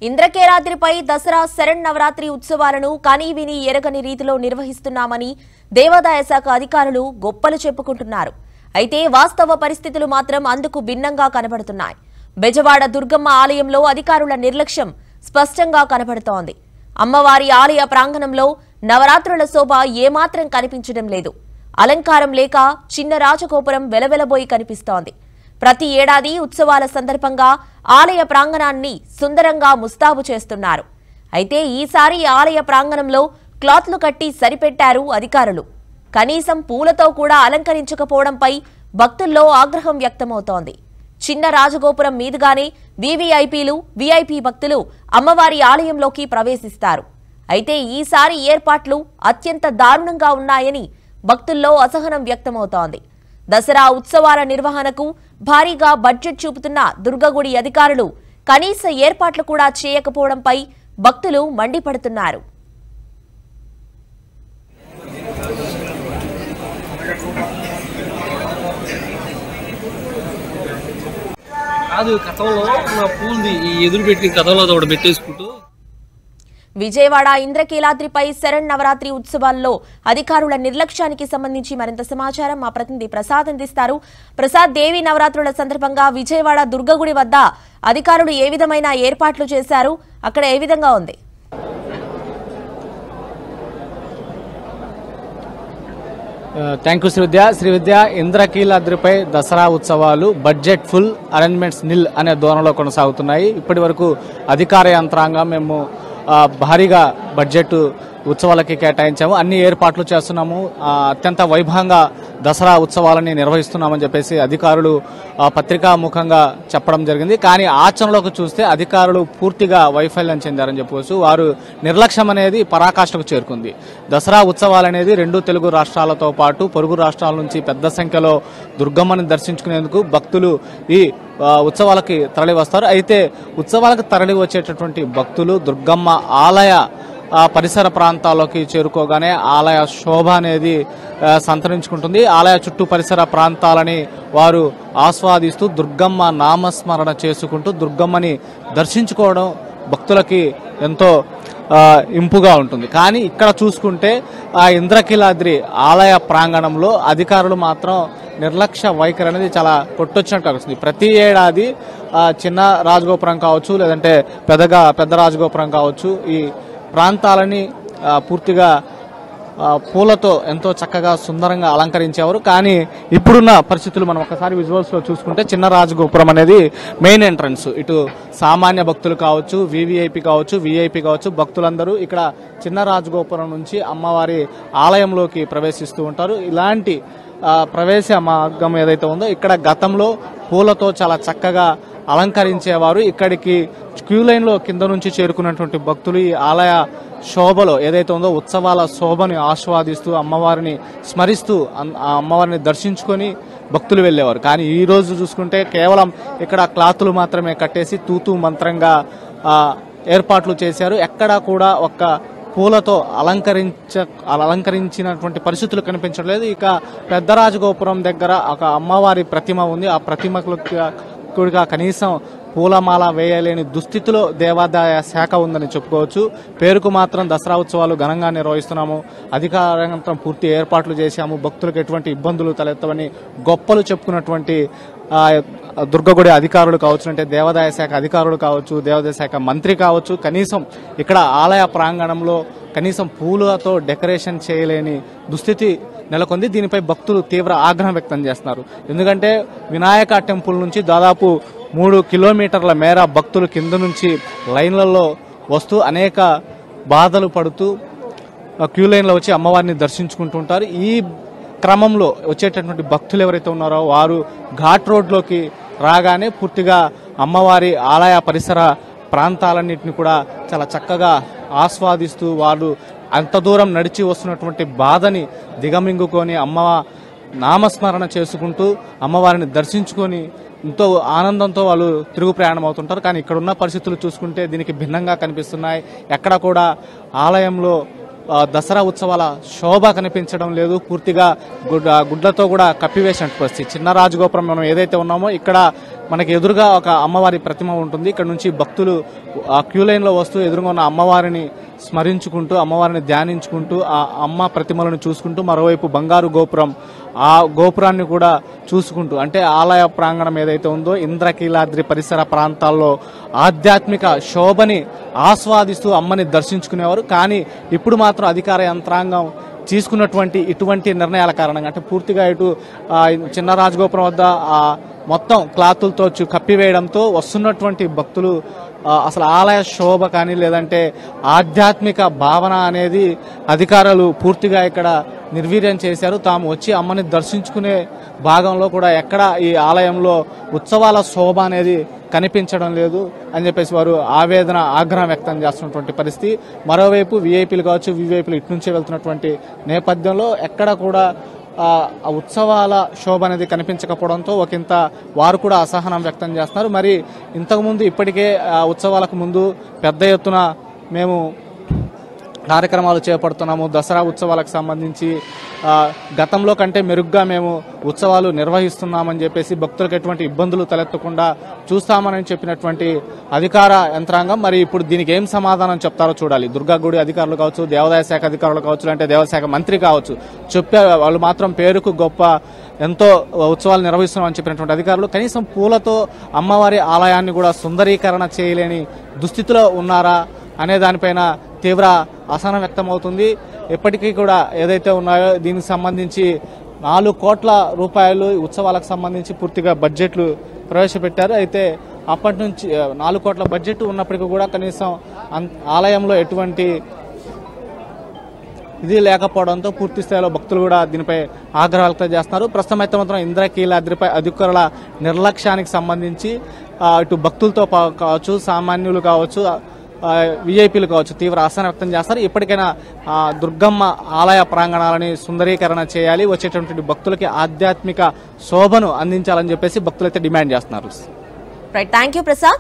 ఇంద్రకేలాద్రిపై దసరా శరణ్ నవరాత్రి ఉత్సవాలను కనీవిని ఎరగని రీతిలో నిర్వహిస్తున్నామని దేవాదాయ శాఖ అధికారులు గొప్పలు చెప్పుకుంటున్నారు. అయితే వాస్తవ పరిస్థితులు మాత్రం అందుకు భిన్నంగా కనబడుతున్నాయి. బెజవాడ దుర్గమ్మ ఆలయంలో అధికారుల నిర్లక్ష్యం స్పష్టంగా కనబడుతోంది. అమ్మవారి ఆలయ ప్రాంగణంలో నవరాత్రుల శోభ ఏమాత్రం కనిపించడం లేదు. అలంకారం లేక చిన్న రాజగోపురం వెలవెలబోయి కనిపిస్తోంది. ప్రతి ఏడాది ఉత్సవాల సందర్భంగా ఆలయ ప్రాంగణాన్ని సుందరంగా ముస్తాబు చేస్తున్నారు. అయితే ఈసారి ఆలయ ప్రాంగణంలో క్లాత్లు కట్టి సరిపెట్టారు అధికారులు. కనీసం పూలతో కూడా అలంకరించకపోవడంపై భక్తుల్లో ఆగ్రహం వ్యక్తమవుతోంది. చిన్న రాజగోపురం మీదుగానే వీవీఐపీలు, వీఐపీ భక్తులు అమ్మవారి ఆలయంలోకి ప్రవేశిస్తారు. అయితే ఈసారి ఏర్పాట్లు అత్యంత దారుణంగా ఉన్నాయని భక్తుల్లో అసహనం వ్యక్తమవుతోంది. దసరా ఉత్సవాల నిర్వహణకు భారీగా బడ్జెట్ చూపుతున్న దుర్గగుడి అధికారులు కనీస ఏర్పాట్లు కూడా చేయకపోవడంపై భక్తులు మండిపడుతున్నారు. విజయవాడ ఇంద్రకీలాద్రిపై శరణ్ నవరాత్రి ఉత్సవాల్లో అధికారుల నిర్లక్ష్యానికి సంబంధించి మరింత సమాచారం మా ప్రతినిధి ప్రసాద్ అందిస్తారు. ప్రసాద్, దేవి నవరాత్రుల సందర్భంగా విజయవాడ దుర్గగుడి వద్ద అధికారులు ఏ విధమైన ఏర్పాట్లు చేశారు? అక్కడ ఏ విధంగా ఉంది? Thank you Srividya. ఇంద్రకీలాద్రిపై దసరా ఉత్సవాలు బడ్జెట్ ఫుల్, అరేంజ్మెంట్స్ నిల్ అనే ధోరణిలో కొనసాగుతున్నాయి. ఇప్పటి వరకు అధికార యంత్రాంగం మేము భారీగా బడ్జెట్ ఉత్సవాలకి కేటాయించాము, అన్ని ఏర్పాట్లు చేస్తున్నాము, అత్యంత వైభవంగా దసరా ఉత్సవాలని నిర్వహిస్తున్నామని చెప్పేసి అధికారులు పత్రికాముఖంగా చెప్పడం జరిగింది. కానీ ఆచరణలోకి చూస్తే అధికారులు పూర్తిగా వైఫల్యం చెందారని చెప్పవచ్చు. వారు నిర్లక్ష్యం అనేది పరాకాష్ఠకు చేరుకుంది. దసరా ఉత్సవాలు అనేది రెండు తెలుగు రాష్ట్రాలతో పాటు పొరుగు రాష్ట్రాల నుంచి పెద్ద సంఖ్యలో దుర్గమ్మని దర్శించుకునేందుకు భక్తులు ఈ ఉత్సవాలకి తరలి వస్తారు. అయితే ఉత్సవాలకు తరలి వచ్చేటటువంటి భక్తులు దుర్గమ్మ ఆలయ పరిసర ప్రాంతాల్లోకి చేరుకోగానే ఆలయ శోభ అనేది సంతరించుకుంటుంది. ఆలయ చుట్టూ పరిసర ప్రాంతాలని వారు ఆస్వాదిస్తూ దుర్గమ్మ నామస్మరణ చేసుకుంటూ దుర్గమ్మని దర్శించుకోవడం భక్తులకి ఎంతో ఇంపుగా ఉంటుంది. కానీ ఇక్కడ చూసుకుంటే ఆ ఇంద్రకీలాద్రి ఆలయ ప్రాంగణంలో అధికారులు మాత్రం నిర్లక్ష్య వైఖరి అనేది చాలా కొట్టొచ్చినట్టు కనిపిస్తుంది. ప్రతి ఏడాది చిన్న రాజగోపురం కావచ్చు, లేదంటే పెద్ద రాజగోపురం కావచ్చు, ఈ ప్రాంతాలని పూర్తిగా పూలతో ఎంతో చక్కగా సుందరంగా అలంకరించేవారు. కానీ ఇప్పుడున్న పరిస్థితులు మనం ఒకసారి విజువల్స్ లో చూసుకుంటే చిన్న రాజగోపురం అనేది మెయిన్ ఎంట్రన్స్. ఇటు సామాన్య భక్తులు కావచ్చు, వివిఐపి కావచ్చు, విఐపి కావచ్చు, భక్తులందరూ ఇక్కడ చిన్న రాజగోపురం నుంచి అమ్మవారి ఆలయంలోకి ప్రవేశిస్తూ ఉంటారు. ఇలాంటి ప్రవేశ మార్గం ఏదైతే ఉందో ఇక్కడ గతంలో పూలతో చాలా చక్కగా అలంకరించేవారు. ఇక్కడికి క్యూ లైన్ లో కింద నుంచి చేరుకున్నటువంటి భక్తులు ఈ ఆలయ శోభలో ఏదైతే ఉందో ఉత్సవాల శోభని ఆస్వాదిస్తూ అమ్మవారిని స్మరిస్తూ అమ్మవారిని దర్శించుకొని భక్తులు వెళ్లేవారు. కానీ ఈ రోజు చూసుకుంటే కేవలం ఇక్కడ క్లాతులు మాత్రమే కట్టేసి తూతూ మంత్రంగా ఏర్పాట్లు చేశారు. ఎక్కడా కూడా ఒక్క పూలతో అలంకరించినటువంటి పరిస్థితులు కనిపించట్లేదు. ఇక పెద్ద రాజగోపురం దగ్గర ఒక అమ్మవారి ప్రతిమ ఉంది. ఆ ప్రతిమకు కూడా కనీసం పూలమాల వేయలేని దుస్థితిలో దేవాదాయ శాఖ ఉందని చెప్పుకోవచ్చు. పేరుకు మాత్రం దసరా ఉత్సవాలు ఘనంగా నిర్వహిస్తున్నాము, అధికారంగా పూర్తి ఏర్పాట్లు చేశాము, భక్తులకు ఎటువంటి ఇబ్బందులు తలెత్తవని గొప్పలు చెప్పుకున్నటువంటి దుర్గగుడి అధికారులు కావచ్చు, అంటే దేవాదాయ శాఖ అధికారులు కావచ్చు, దేవాదాయ శాఖ మంత్రి కావచ్చు, కనీసం ఇక్కడ ఆలయ ప్రాంగణంలో కనీసం పూలతో డెకరేషన్ చేయలేని దుస్థితి నెలకొంది. దీనిపై భక్తులు తీవ్ర ఆగ్రహం వ్యక్తం చేస్తున్నారు. ఎందుకంటే వినాయక టెంపుల్ నుంచి దాదాపు 3 కిలోమీటర్ల మేర భక్తులు కింద నుంచి లైన్లలో వస్తూ అనేక బాధలు పడుతూ క్యూ లైన్లో వచ్చి అమ్మవారిని దర్శించుకుంటుంటారు. ఈ క్రమంలో వచ్చేటటువంటి భక్తులు ఎవరైతే ఉన్నారో వారు ఘాట్ రోడ్లోకి రాగానే పూర్తిగా అమ్మవారి ఆలయ పరిసర ప్రాంతాలన్నింటినీ కూడా చాలా చక్కగా ఆస్వాదిస్తూ వాళ్ళు అంత దూరం నడిచి వస్తున్నటువంటి బాధని దిగమింగుకొని అమ్మ నామస్మరణ చేసుకుంటూ అమ్మవారిని దర్శించుకొని ఎంతో ఆనందంతో వాళ్ళు తిరుగు ప్రయాణం అవుతుంటారు. కానీ ఇక్కడ ఉన్న పరిస్థితులు చూసుకుంటే దీనికి భిన్నంగా కనిపిస్తున్నాయి. ఎక్కడ కూడా ఆలయంలో దసరా ఉత్సవాల శోభ కనిపించడం లేదు. పూర్తిగా గుడ్లతో కూడా కప్పివేసినట్టు పరిస్థితి. చిన్న రాజగోపురం మనం ఏదైతే ఉన్నామో ఇక్కడ మనకి ఎదురుగా ఒక అమ్మవారి ప్రతిమ ఉంటుంది. ఇక్కడ నుంచి భక్తులు ఆ క్యూ లైన్లో వస్తూ ఎదురుగా ఉన్న అమ్మవారిని స్మరించుకుంటూ అమ్మవారిని ధ్యానించుకుంటూ ఆ అమ్మ ప్రతిమలను చూసుకుంటూ మరోవైపు బంగారు గోపురం ఆ గోపురాన్ని కూడా చూసుకుంటూ అంటే ఆలయ ప్రాంగణం ఏదైతే ఉందో ఇంద్రకీలాద్రి పరిసర ప్రాంతాల్లో ఆధ్యాత్మిక శోభని ఆస్వాదిస్తూ అమ్మని దర్శించుకునేవారు. కానీ ఇప్పుడు మాత్రం అధికార యంత్రాంగం తీసుకున్నటువంటి ఇటువంటి నిర్ణయాల కారణంగా అంటే పూర్తిగా ఇటు చిన్న రాజగోపురం వద్ద మొత్తం క్లాతులతో కప్పివేయడంతో వస్తున్నటువంటి భక్తులు అసలు ఆలయ శోభ కానీ లేదంటే ఆధ్యాత్మిక భావన అనేది అధికారులు పూర్తిగా ఇక్కడ నిర్వీర్యం చేశారు. తాము వచ్చి అమ్మని దర్శించుకునే భాగంలో కూడా ఎక్కడ ఈ ఆలయంలో ఉత్సవాల శోభ అనేది కనిపించడం లేదు అని చెప్పేసి వారు ఆగ్రహం వ్యక్తం చేస్తున్నటువంటి పరిస్థితి. మరోవైపు వీఐపీలు కావచ్చు వివిఐపీలు ఇటు నుంచే వెళ్తున్నటువంటి నేపథ్యంలో ఎక్కడ కూడా ఆ ఉత్సవాల శోభ అనేది కనిపించకపోవడంతో ఒకంత వారు కూడా అసహనం వ్యక్తం చేస్తున్నారు. మరి ఇంతకుముందు ఇప్పటికే ఉత్సవాలకు ముందు పెద్ద ఎత్తున మేము కార్యక్రమాలు చేపడుతున్నాము. దసరా ఉత్సవాలకు సంబంధించి గతంలో కంటే మెరుగ్గా మేము ఉత్సవాలు నిర్వహిస్తున్నామని చెప్పేసి భక్తులకు ఎటువంటి ఇబ్బందులు తలెత్తకుండా చూస్తామని చెప్పినటువంటి అధికార యంత్రాంగం మరి ఇప్పుడు దీనికి ఏం సమాధానం చెప్తారో చూడాలి. దుర్గాగుడి అధికారులు కావచ్చు, దేవాదాయ శాఖ అధికారులు కావచ్చు, అంటే దేవాదాయ మంత్రి కావచ్చు, చెప్పే వాళ్ళు మాత్రం పేరుకు గొప్ప ఎంతో ఉత్సవాలు నిర్వహిస్తున్నామని చెప్పినటువంటి అధికారులు కనీసం పూలతో అమ్మవారి ఆలయాన్ని కూడా సుందరీకరణ చేయలేని దుస్థితిలో ఉన్నారా అనే దానిపైన తీవ్ర అసహనం వ్యక్తమవుతుంది. ఎప్పటికీ కూడా ఏదైతే ఉన్నాయో దీనికి సంబంధించి 4 కోట్ల రూపాయలు ఉత్సవాలకు సంబంధించి పూర్తిగా బడ్జెట్లు ప్రవేశపెట్టారు. అయితే అప్పటి నుంచి 4 కోట్ల బడ్జెట్ ఉన్నప్పటికీ కూడా కనీసం ఆలయంలో ఎటువంటి ఇది లేకపోవడంతో పూర్తి స్థాయిలో భక్తులు కూడా దీనిపై ఆగ్రహం వ్యక్తం చేస్తున్నారు. ప్రస్తుతం అయితే మాత్రం ఇంద్రకీలాద్రిపై అధికారుల నిర్లక్ష్యానికి సంబంధించి ఇటు భక్తులతో కావచ్చు, సామాన్యులు కావచ్చు, విఐపీలు కావచ్చు తీవ్ర అసహనం వ్యక్తం చేస్తారు. ఇప్పటికైనా దుర్గమ్మ ఆలయ ప్రాంగణాలని సుందరీకరణ చేయాలి, వచ్చేటటువంటి భక్తులకి ఆధ్యాత్మిక శోభను అందించాలని చెప్పేసి భక్తులైతే డిమాండ్ చేస్తున్నారు. Right, thank you Prasad.